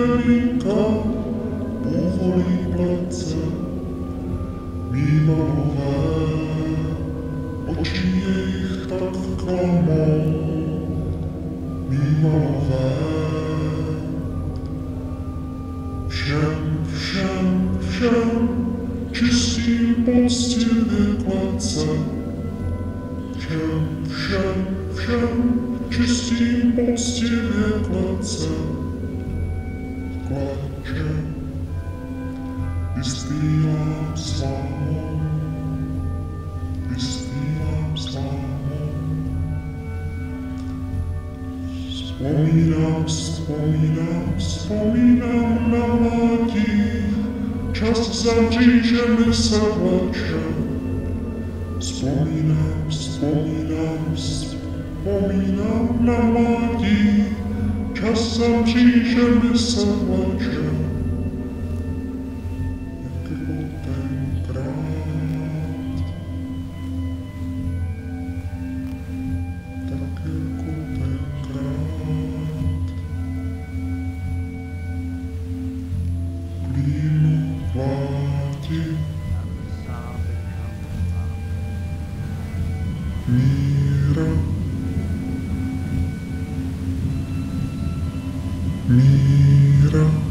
jelinka povolí plece, vývalové oči jejich tak klamou, vývalové. Všem čistým poctivě klece, všem čistým poctivě klece, klače, vystýlám slámou, vystýlám slámou. Vzpomínám na mládí, čas za mřížemi se vleče. Vzpomínám na mládí, čas za mřížemi se vleče. Jak bylo tenkrát, tak jako tenkrát. Klínu vláti, míra,